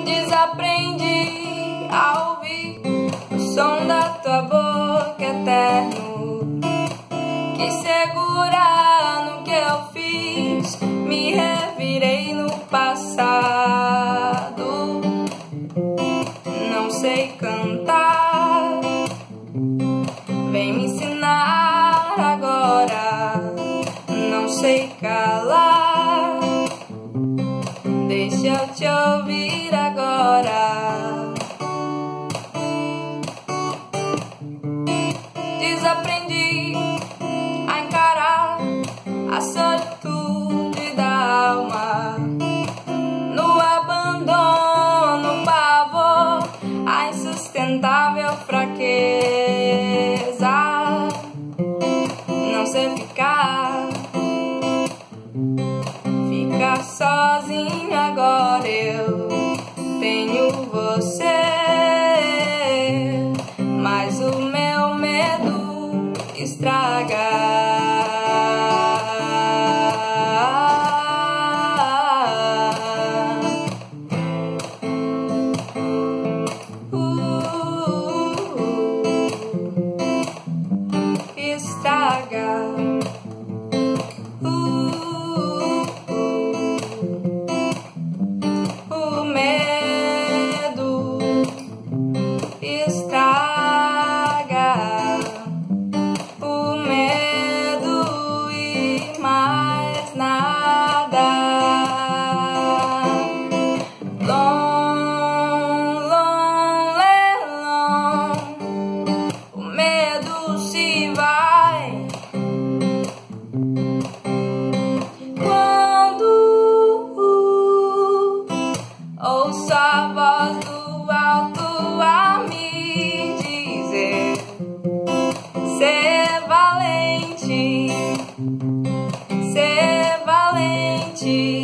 Desaprendi a ouvir o som da tua boca eterno, que segura no que eu fiz. Me revirei no passado, não sei cantar, vem me ensinar agora. Não sei calar, deixa eu te ouvir agora. Desaprendi a encarar a solitude da alma, no abandono, pavor, a insustentável fraqueza. Não sei ficar sozinha agora. Eu tenho você, mas o meu medo estraga. Estraga. O medo estraga, o medo e mais nada. Long, long, long, o medo se vai quando ouço a voz do alto a me dizer: ser valente, ser valente.